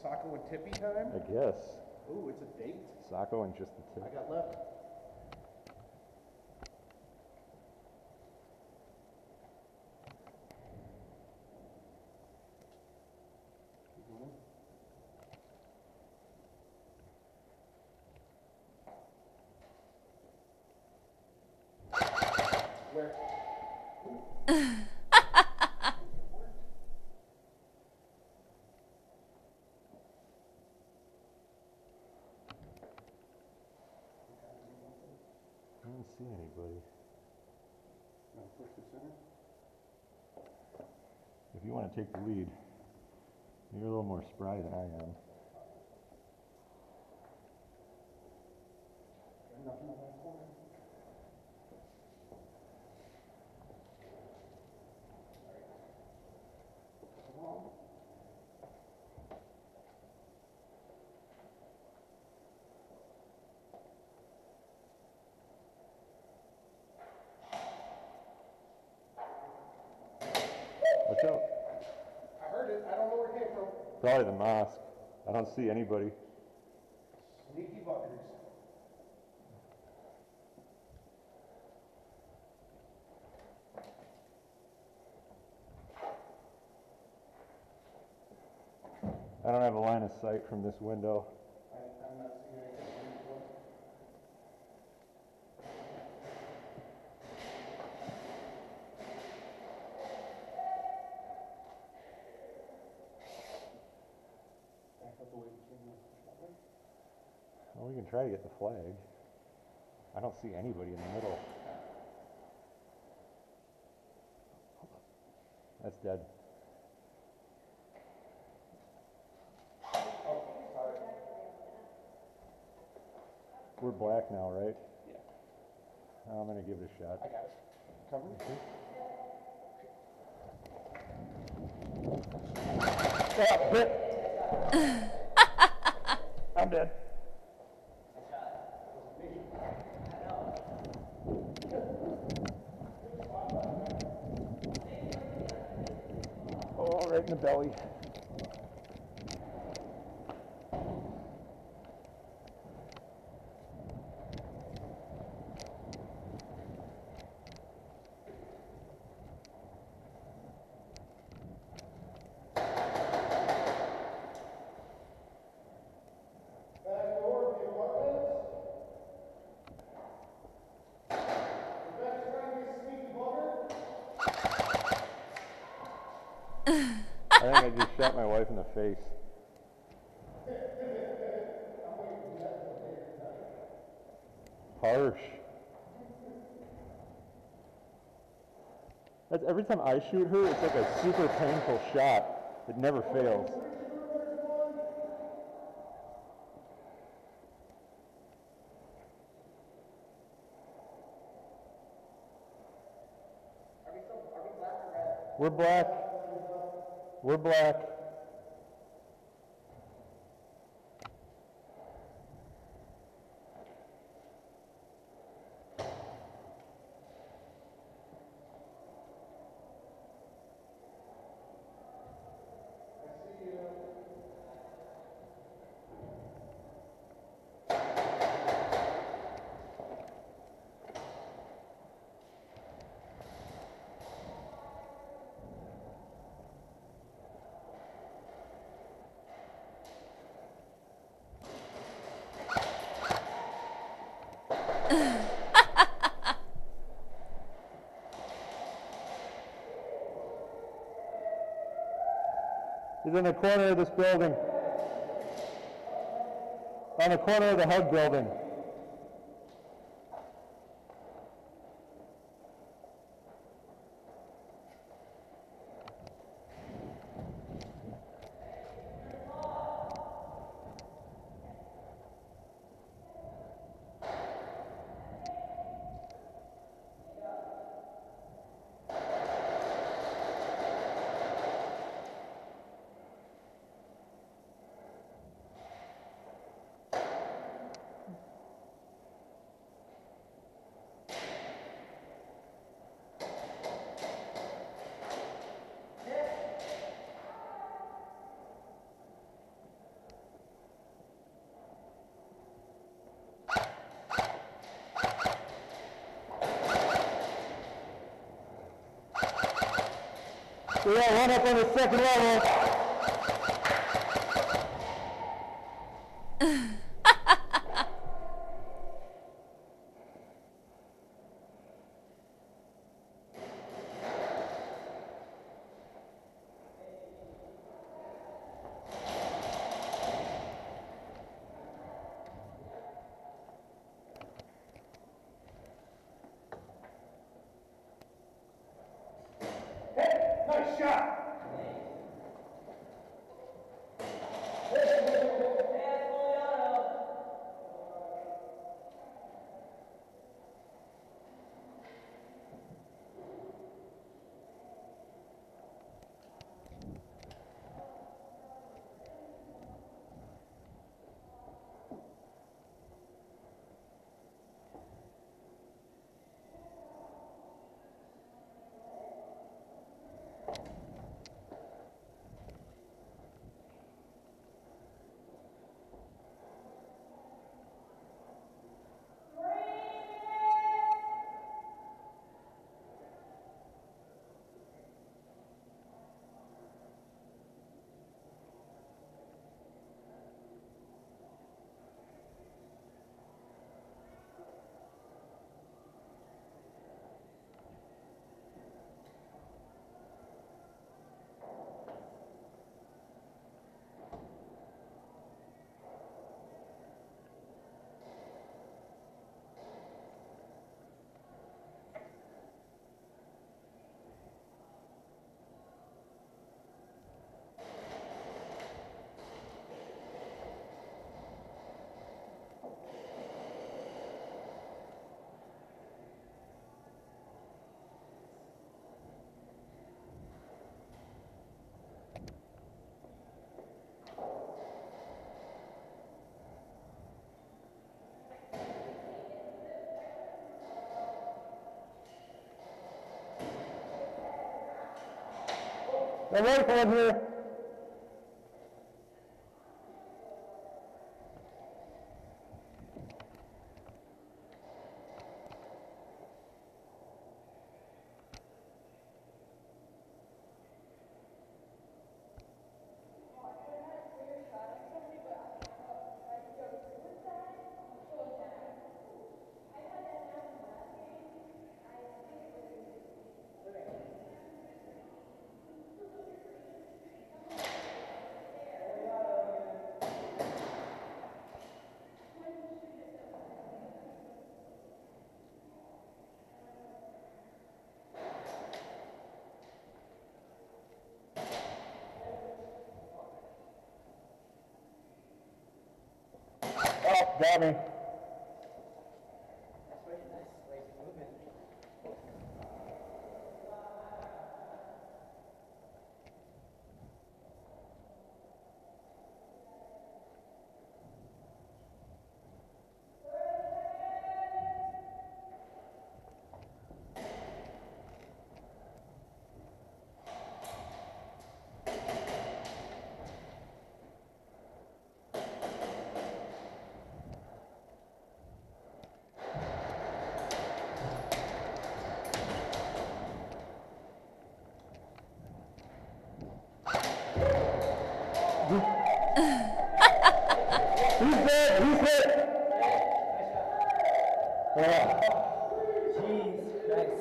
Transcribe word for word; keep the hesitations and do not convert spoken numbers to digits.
Sako and Tippy time? I guess. Ooh, it's a date. Sako and just the tip. I got left. Where? I don't see anybody. No, push the center. If you want to take the lead, you're a little more spry than I am. Nothing on that corner. Come on. Watch out. I heard it. I don't know where it came from. Probably the mosque. I don't see anybody. Sneaky buggers. I don't have a line of sight from this window. I, I'm not seeing anything. Back up the way we came in. Well, we can try to get the flag. I don't see anybody in the middle. That's dead. We're black now, right? Yeah. I'm gonna give it a shot. I got it. Cover it. Ah, bit. I'm dead. Oh, right in the belly. I think I just shot my wife in the face. Harsh. That's, every time I shoot her, it's like a super painful shot. It never fails. We're black. We're black. He's in the corner of this building. On the corner of the H U D building. We got one up on the second level. Nice shot. The rifle in here. Oh, got me. He's dead, he's hit. Yeah. Jeez, nice.